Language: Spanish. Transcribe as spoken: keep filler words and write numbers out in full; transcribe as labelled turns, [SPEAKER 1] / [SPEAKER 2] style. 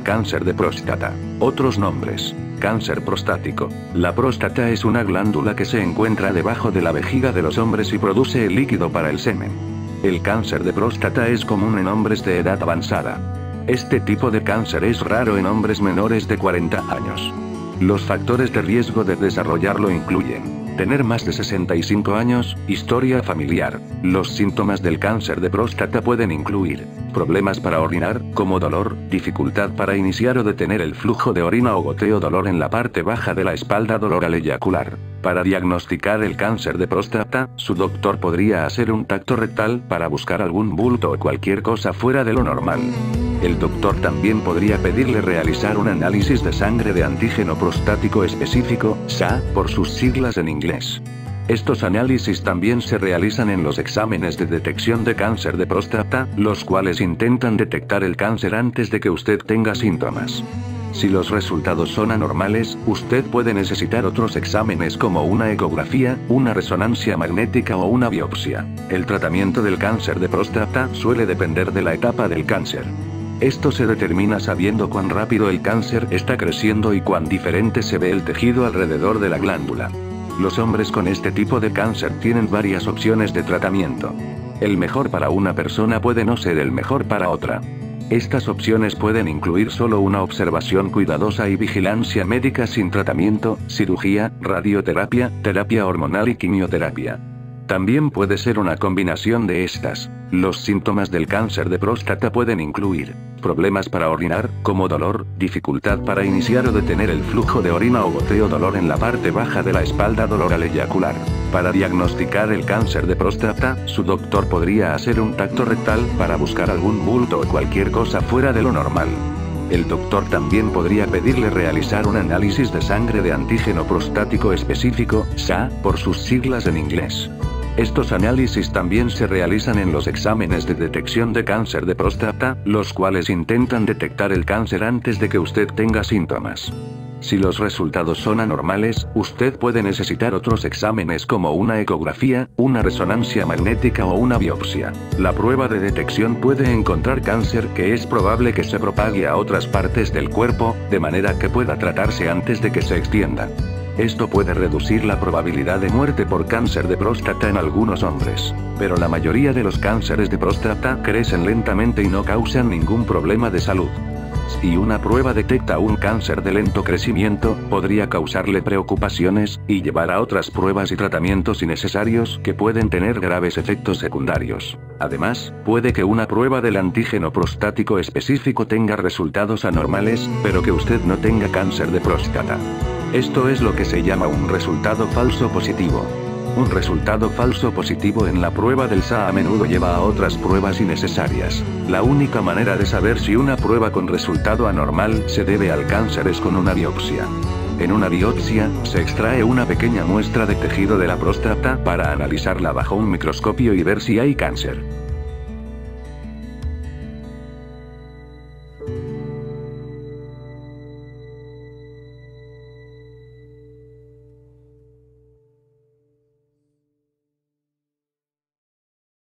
[SPEAKER 1] cáncer de próstata. Otros nombres. Cáncer prostático. La próstata es una glándula que se encuentra debajo de la vejiga de los hombres y produce el líquido para el semen. El cáncer de próstata es común en hombres de edad avanzada. Este tipo de cáncer es raro en hombres menores de cuarenta años. Los factores de riesgo de desarrollarlo incluyen tener más de sesenta y cinco años, historia familiar. Los síntomas del cáncer de próstata pueden incluir problemas para orinar, como dolor, dificultad para iniciar o detener el flujo de orina o goteo, dolor en la parte baja de la espalda, dolor al eyacular. Para diagnosticar el cáncer de próstata, su doctor podría hacer un tacto rectal para buscar algún bulto o cualquier cosa fuera de lo normal. El doctor también podría pedirle realizar un análisis de sangre de antígeno prostático específico, S A, por sus siglas en inglés. Estos análisis también se realizan en los exámenes de detección de cáncer de próstata, los cuales intentan detectar el cáncer antes de que usted tenga síntomas. Si los resultados son anormales, usted puede necesitar otros exámenes como una ecografía, una resonancia magnética o una biopsia. El tratamiento del cáncer de próstata suele depender de la etapa del cáncer. Esto se determina sabiendo cuán rápido el cáncer está creciendo y cuán diferente se ve el tejido alrededor de la glándula. Los hombres con este tipo de cáncer tienen varias opciones de tratamiento. El mejor para una persona puede no ser el mejor para otra. Estas opciones pueden incluir solo una observación cuidadosa y vigilancia médica sin tratamiento, cirugía, radioterapia, terapia hormonal y quimioterapia. También puede ser una combinación de estas. Los síntomas del cáncer de próstata pueden incluir problemas para orinar, como dolor, dificultad para iniciar o detener el flujo de orina o goteo, dolor en la parte baja de la espalda, dolor al eyacular. Para diagnosticar el cáncer de próstata, su doctor podría hacer un tacto rectal para buscar algún bulto o cualquier cosa fuera de lo normal. El doctor también podría pedirle realizar un análisis de sangre de antígeno prostático específico, S A, por sus siglas en inglés. Estos análisis también se realizan en los exámenes de detección de cáncer de próstata, los cuales intentan detectar el cáncer antes de que usted tenga síntomas. Si los resultados son anormales, usted puede necesitar otros exámenes como una ecografía, una resonancia magnética o una biopsia. La prueba de detección puede encontrar cáncer que es probable que se propague a otras partes del cuerpo, de manera que pueda tratarse antes de que se extienda. Esto puede reducir la probabilidad de muerte por cáncer de próstata en algunos hombres. Pero la mayoría de los cánceres de próstata crecen lentamente y no causan ningún problema de salud. Si una prueba detecta un cáncer de lento crecimiento, podría causarle preocupaciones, y llevar a otras pruebas y tratamientos innecesarios que pueden tener graves efectos secundarios. Además, puede que una prueba del antígeno prostático específico tenga resultados anormales, pero que usted no tenga cáncer de próstata. Esto es lo que se llama un resultado falso positivo. Un resultado falso positivo en la prueba del S A a menudo lleva a otras pruebas innecesarias. La única manera de saber si una prueba con resultado anormal se debe al cáncer es con una biopsia. En una biopsia, se extrae una pequeña muestra de tejido de la próstata para analizarla bajo un microscopio y ver si hay cáncer.